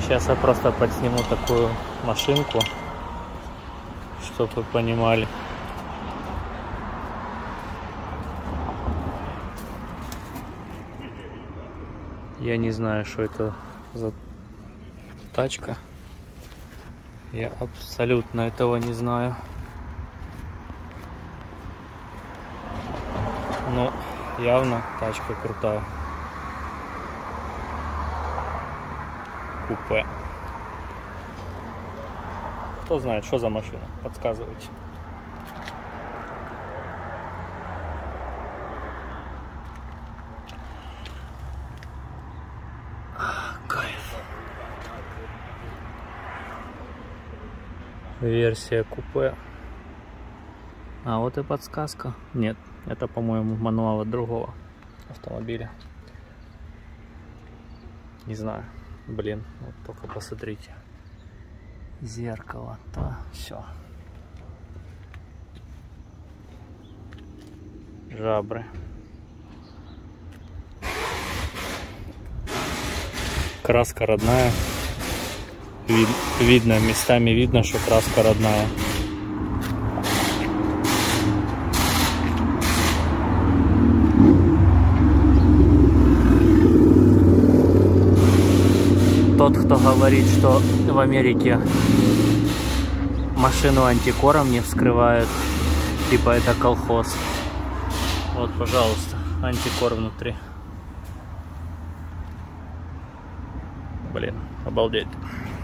Сейчас я просто подсниму такую машинку, чтобы вы понимали. Я не знаю, что это за тачка. Я абсолютно этого не знаю. Но явно тачка крутая. Купе. Кто знает, что за машина? Подсказывайте. Кайф. Версия купе. А вот и подсказка. Нет, это, по-моему, мануал от другого автомобиля. Не знаю. Блин, вот только посмотрите. Зеркало, то все. Жабры. Краска родная. Видно, местами видно, что краска родная. Тот, кто говорит, что в Америке машину антикором не вскрывают, типа это колхоз. Вот, пожалуйста, антикор внутри. Блин, обалдеть.